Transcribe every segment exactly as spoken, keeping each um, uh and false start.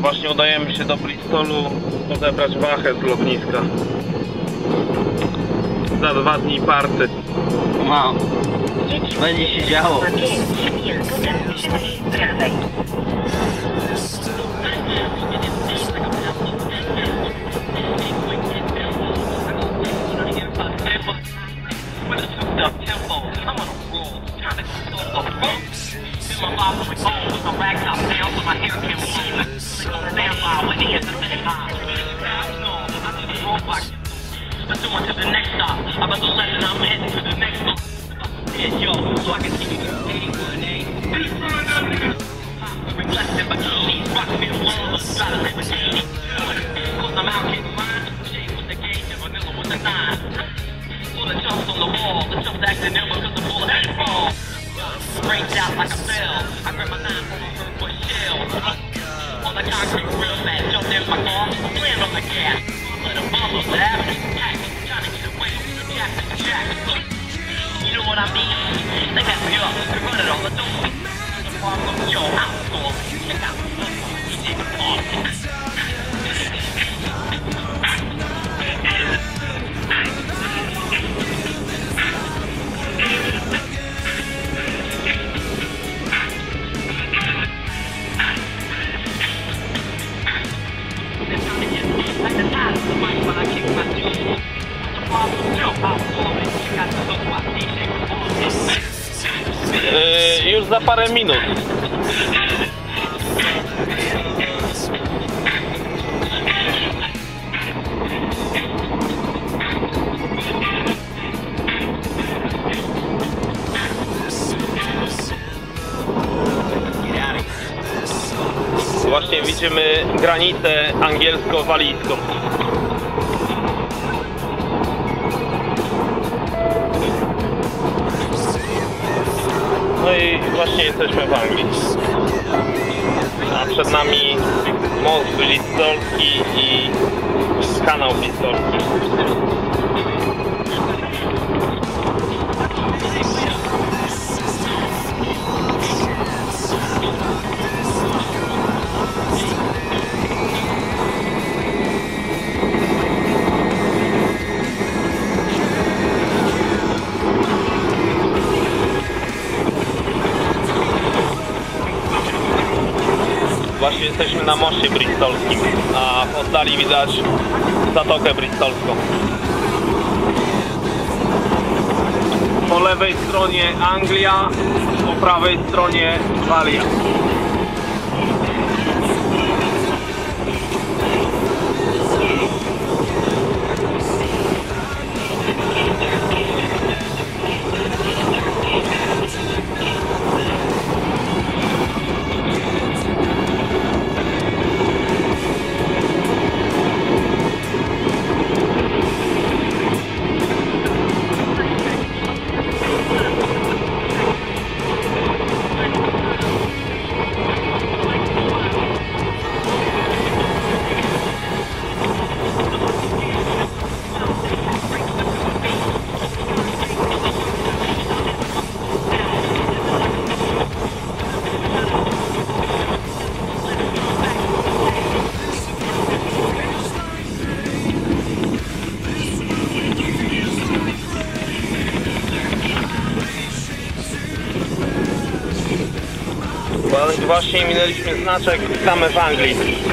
Właśnie udajemy się do Bristolu odebrać wachę z lotniska. Za dwa dni party. Wow. Będzie się działo. Pursuing to the next stop. I'm at the lesson, I'm heading to the next stop. Yeah, yo, so I can see you. eighty-one A. Reflective, but she's rocking me the walls. Try to live with me. Cause I'm out getting mine. Shade with the gauge and vanilla with the nine. All the chumps on the wall. The chumps acting ill because the bullet had fall. Brains out like a bell. I grab my nine from a bird for a shell. On the concrete real fast. Jumped in my car. Slammed on the gas. Let them follow the avenue. Trying to get away from the jack and the jack. You know what I mean? They got me up. They're running all the door. The far from your house door. Check out the look. He did the party. Yy, już za parę minut. Właśnie widzimy granicę angielsko-walijską. No i właśnie jesteśmy w Anglii. A przed nami most bristolski i kanał bristolski. Właśnie jesteśmy na moście bristolskim, a w oddali widać Zatokę Bristolską. Po lewej stronie Anglia, po prawej stronie Walia. Właśnie minęliśmy znaczek Witamy w Anglii.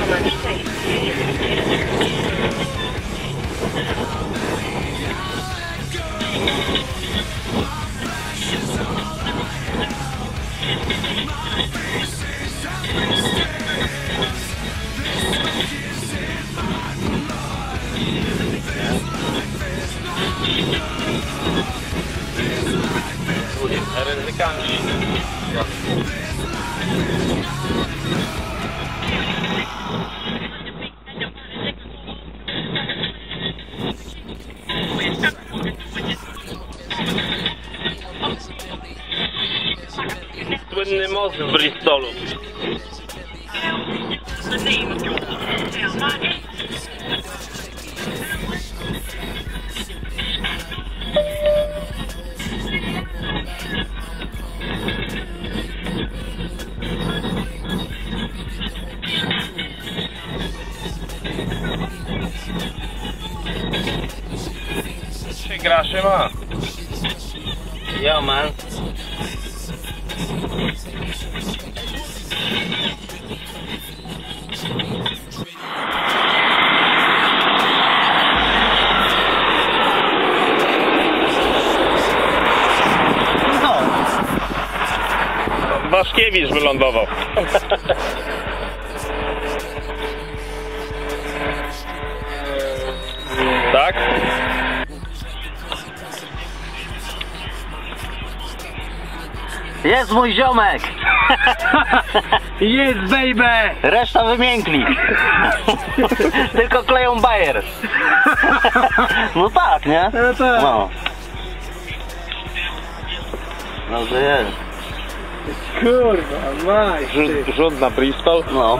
Ryzykanci. Słynny most w Bristolu. Yo, man. No. Waszkiewicz wylądował. Tak? Jest mój ziomek! Jest, baby! Reszta wymiękli. Tylko kleją bajer. No tak, nie? No tak. No. Dobrze jest. Kurwa, maj. Rzut, rzut na Bristol. No.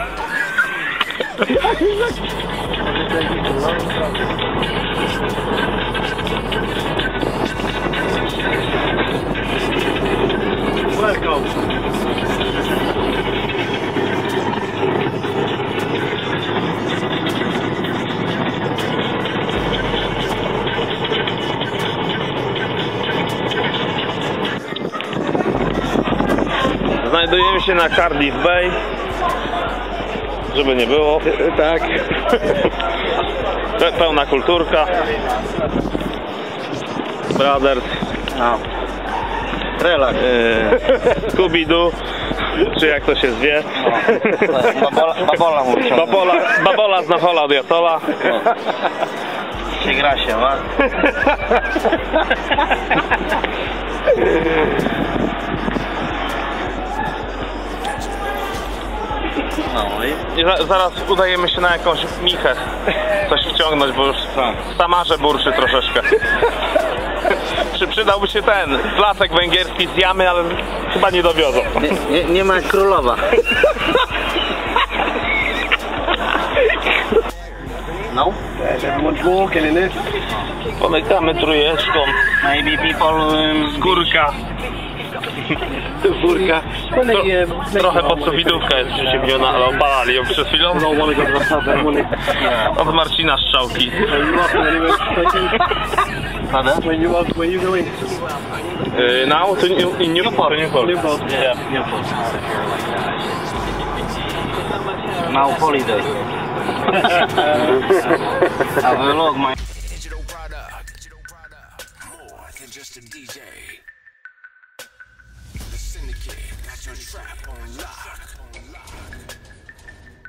Welcome. Znajdujemy się na Cardiff Bay. Żeby nie było. Tak. Pe pełna kulturka. Brothers. No. Relak. Yy, Scooby-Doo. Czy jak to się zwie. No. Babola, babola mówię. Babola, babola z Nachola od Jatola. Się gra się, ma. No i I za zaraz udajemy się na jakąś michę. Coś wciągnąć, bo już w samarze burczy troszeczkę. Czy przydałby się ten placek węgierski z jamy, ale chyba nie dowiozą. nie, nie, nie ma jak królowa. No. Everyone's walking in it. Pomykamy trójeczką. Maybe people um, Górka. Górka. Tro trochę podsufitówka jest przyciemniona, ale opalali ją przed chwilą. Od Marcina Strzałki. Pardon? When you are, where you going? Yy, now to New, in Newport. Newport. Newport. Yeah. Now holiday. Have a look, my. Digital product, digital product, more than just a D J. The Syndicate got your trap on lock.